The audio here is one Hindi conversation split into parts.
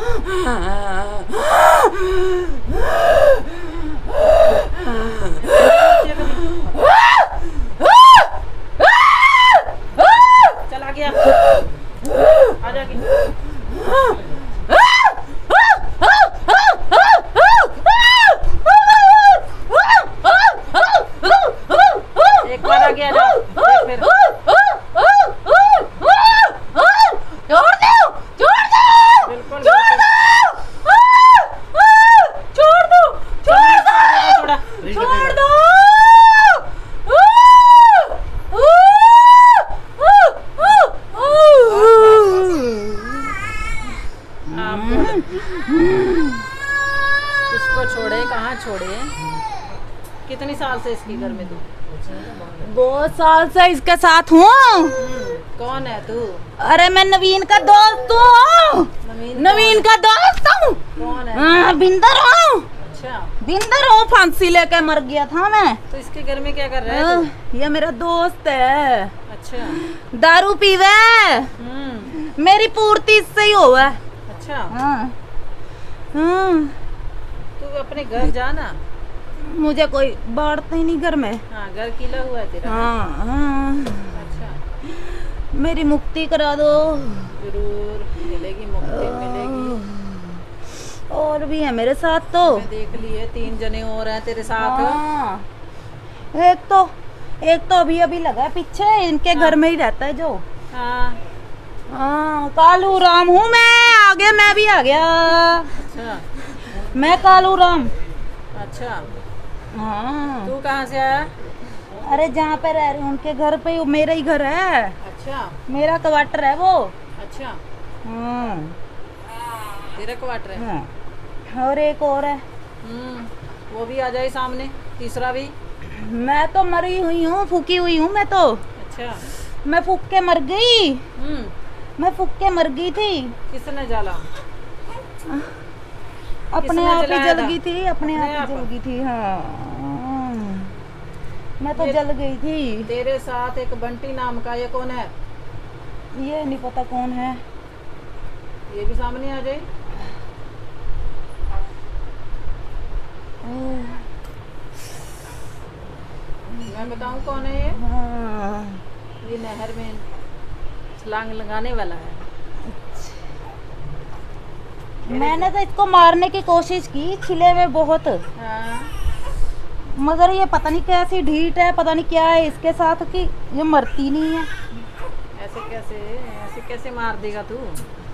चला गया आ जाएगी। एक बार आ गया जा फिर इसको छोड़े कहाँ छोड़े? कितनी साल से इसकी घर में तू? 2 साल से इसके साथ हूँ। कौन है तू? अरे मैं नवीन का दोस्त हूँ। नवीन का दोस्त हूँ। कौन है? बिंदर हूँ। अच्छा बिंदर हूँ, फांसी लेके मर गया था मैं। तो इसके घर में क्या कर रहा है तू? ये मेरा दोस्त है। अच्छा दारू पीवे। मेरी पूर्ति इससे ही हुआ। अच्छा हाँ। तू अपने घर जाना। मुझे कोई बांटता ही नहीं घर में। हाँ घर किला हुआ है तेरा। हाँ। अच्छा मेरी मुक्ति करा दो। जरूर मिलेगी, मुक्ति मिलेगी। और भी है मेरे साथ तो। मैं देख लिए 3 जने और हैं तेरे साथ। हाँ। एक तो अभी लगा है पीछे, इनके घर में ही रहता है जो। हाँ कालू राम हूँ मैं। आगे मैं भी आ गया। अच्छा मैं कालू राम। अच्छा हाँ। तू कहाँ से आया? अरे जहाँ पे रह रही हूँ उनके घर पे ही, मेरा ही घर है। अच्छा मेरा क्वार्टर है वो। अच्छा हाँ। तेरा क्वार्टर है? हाँ। और एक और है। वो भी आ जाए सामने, तीसरा भी। मैं तो मरी हुई हूँ, फूकी हुई हूँ मैं तो। अच्छा मैं फूक के मर गई। मैं फूक के मर गई थी। किसने जला? अपने आप ही जल गई थी। अपने आप ही जल गई थी। हाँ मैं तो जल गई थी। तेरे साथ एक बंटी नाम का, ये कौन है? ये नहीं पता कौन है। ये भी सामने आ जाए। मैं बताऊं कौन है ये? हाँ। ये नहर में छलांग लगाने वाला है। मैंने तो इसको मारने की कोशिश की, खिले में बहुत। हाँ। मगर ये पता नहीं कैसी ढीठ है, पता नहीं क्या है इसके साथ कि ये मरती नहीं है। ऐसे कैसे मार देगा तू?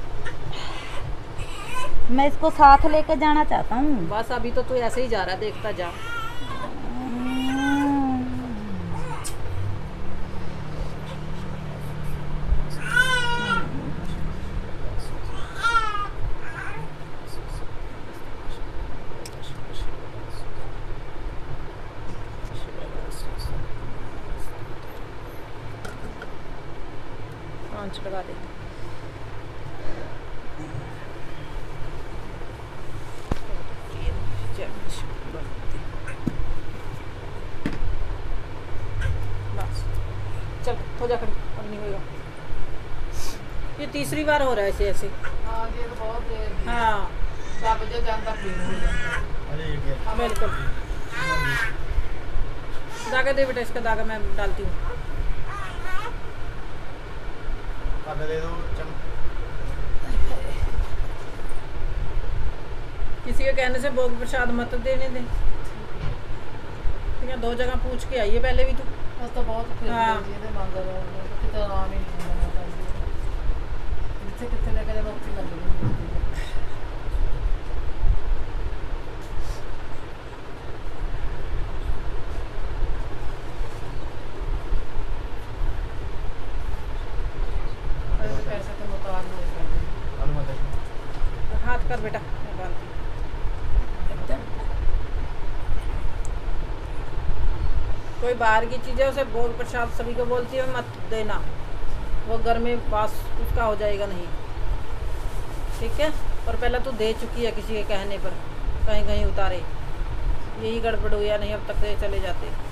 मैं इसको साथ लेके जाना चाहता हूँ। बस अभी तो तू ऐसे ही जा रहा है, देखता जा। पांच लगा दे। चल हो जा खड़ी, अब नहीं होगा। ये तीसरी बार हो रहा है ऐसे ऐसे। हाँ बिल्कुल। धागा दे बेटा, इसका धागा मैं डालती हूँ। किसी के कहने से भोग प्रसाद मत देने दे। ठीक है, 2 जगह पूछ के आइए पहले भी तू। तो बहुत हाँ। कितने लेकर जाना उत्ती कर देंगे। पैसे तो मुताबिक हाथ कर बेटा, कोई बाहर की चीज़ है उसे भोग प्रसाद सभी को बोलती है मत देना, वो घर में पास उसका हो जाएगा नहीं। ठीक है, और पहले तू दे चुकी है किसी के कहने पर, कहीं कहीं उतारे। यही गड़बड़ हुई या नहीं, अब तक चले जाते।